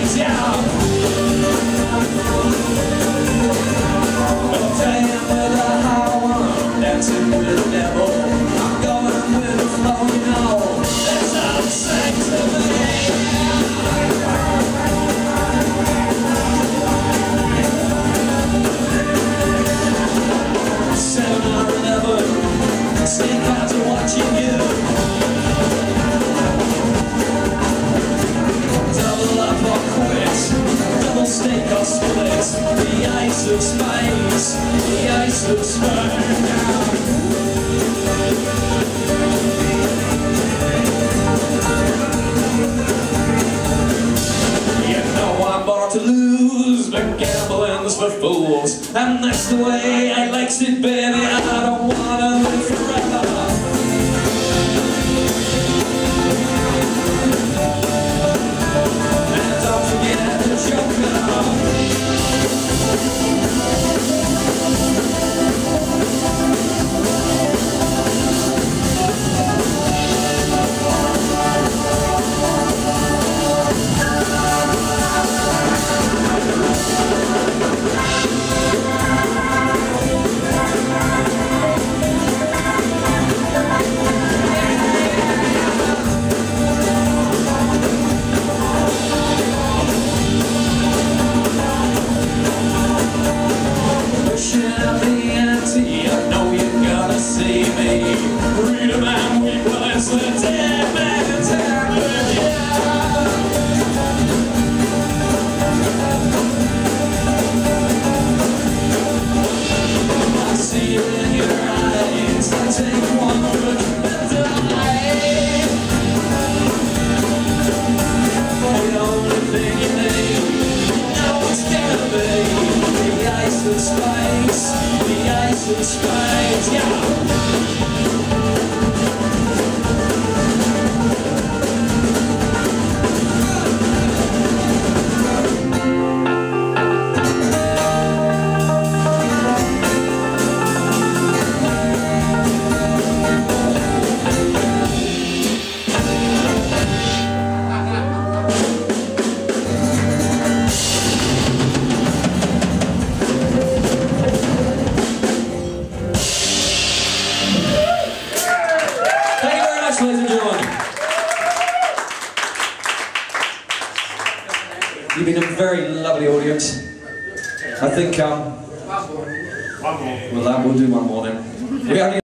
Spades, yeah. I'm playing with a high one, dancing with the devil. I'm going with the flow, you know. That's how it sings to me. Snake eyes are watching you. Double up or quit. Double snake or split. The Ace of Spades. The Ace of Spades. You know I'm born to lose, but gambling's for fools. And that's the way I likes it, baby. I don't wanna live forever. And don't forget the Joker. The Ace of Spades, yeah. Ladies and gentlemen, you've been a very lovely audience. I think, we'll do one more then.